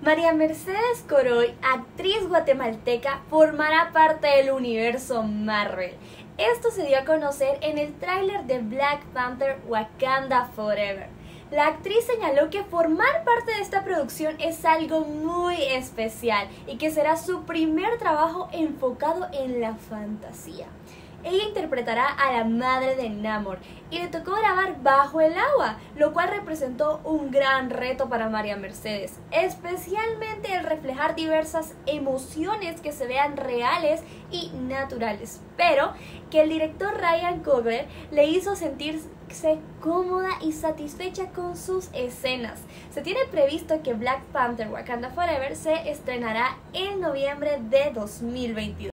María Mercedes Coroy, actriz guatemalteca, formará parte del universo Marvel. Esto se dio a conocer en el tráiler de Black Panther Wakanda Forever. La actriz señaló que formar parte de esta producción es algo muy especial y que será su primer trabajo enfocado en la fantasía. Ella interpretará a la madre de Namor y le tocó grabar bajo el agua, lo cual representó un gran reto para María Mercedes, especialmente el reflejar diversas emociones que se vean reales y naturales, pero que el director Ryan Coogler le hizo sentirse cómoda y satisfecha con sus escenas. Se tiene previsto que Black Panther Wakanda Forever se estrenará en noviembre de 2022.